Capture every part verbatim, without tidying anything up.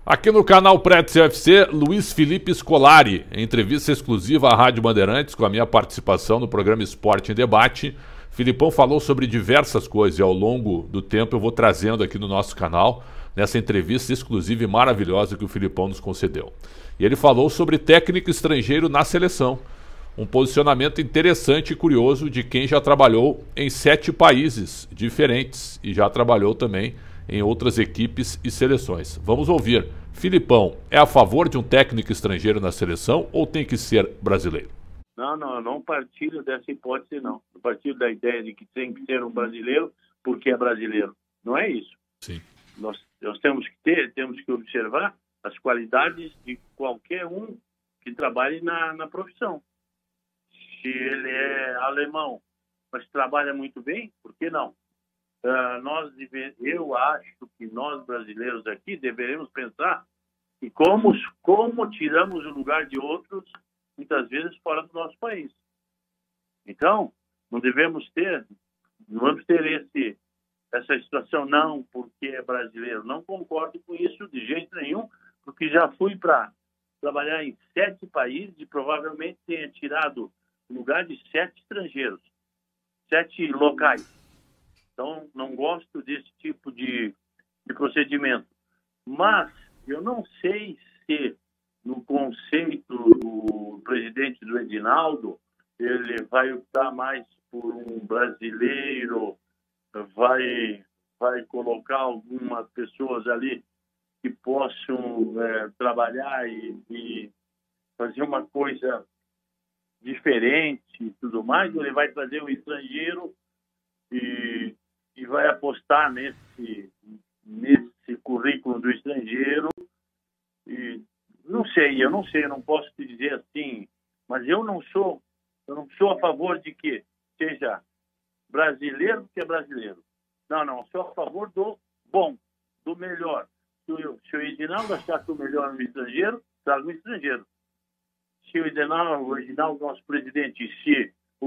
Aqui no canal Pretz U F C, Luiz Felipe Scolari, em entrevista exclusiva à Rádio Bandeirantes, com a minha participação no programa Esporte em Debate. Filipão falou sobre diversas coisas e ao longo do tempo eu vou trazendo aqui no nosso canal, nessa entrevista exclusiva e maravilhosa que o Filipão nos concedeu. E ele falou sobre técnico estrangeiro na seleção, um posicionamento interessante e curioso de quem já trabalhou em sete países diferentes e já trabalhou também em outras equipes e seleções. Vamos ouvir. Filipão, é a favor de um técnico estrangeiro na seleção ou tem que ser brasileiro? Não, não, eu não partilho dessa hipótese, não. Eu partilho da ideia de que tem que ser um brasileiro porque é brasileiro. Não é isso. Sim. Nós, nós temos que ter, temos que observar as qualidades de qualquer um que trabalhe na, na profissão. Se ele é alemão, mas trabalha muito bem, por que não? Uh, nós deve, eu acho que nós brasileiros aqui deveremos pensar em como, como tiramos o lugar de outros, muitas vezes fora do nosso país. Então, não devemos ter, não vamos ter esse, essa situação, não, porque é brasileiro. Não concordo com isso de jeito nenhum, porque já fui para trabalhar em sete países e provavelmente tenha tirado o lugar de sete estrangeiros, sete locais. Então, não gosto desse tipo de, de procedimento. Mas eu não sei se, no conceito do presidente do Edinaldo, ele vai optar mais por um brasileiro, vai, vai colocar algumas pessoas ali que possam é, trabalhar e, e fazer uma coisa diferente e tudo mais, ou ele vai trazer um estrangeiro e, e vai apostar nesse, nesse currículo do estrangeiro. E não sei, eu não sei, eu não posso te dizer assim, mas eu não sou, eu não sou a favor de que seja brasileiro que é brasileiro. Não, não, eu sou a favor do bom, do melhor. Se o, se o Edinaldo achar que o melhor é um estrangeiro, traga um estrangeiro. Se o Edinaldo, o Edinaldo, nosso presidente, se o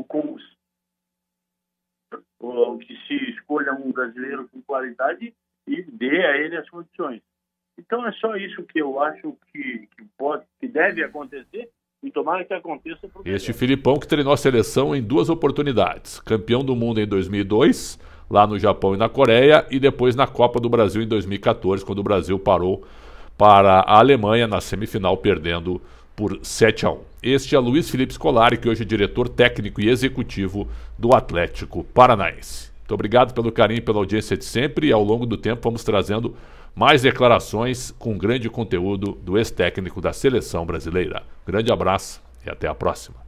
ou que se escolha um brasileiro com qualidade e dê a ele as condições. Então é só isso que eu acho que, que pode, que deve acontecer e tomara que aconteça. Este Filipão que treinou a seleção em duas oportunidades, campeão do mundo em dois mil e dois, lá no Japão e na Coreia, e depois na Copa do Brasil em dois mil e quatorze, quando o Brasil parou para a Alemanha na semifinal, perdendo por sete a um. Este é Luiz Felipe Scolari, que hoje é diretor técnico e executivo do Atlético Paranaense. Muito obrigado pelo carinho e pela audiência de sempre, e ao longo do tempo vamos trazendo mais declarações com grande conteúdo do ex-técnico da seleção brasileira. Grande abraço e até a próxima.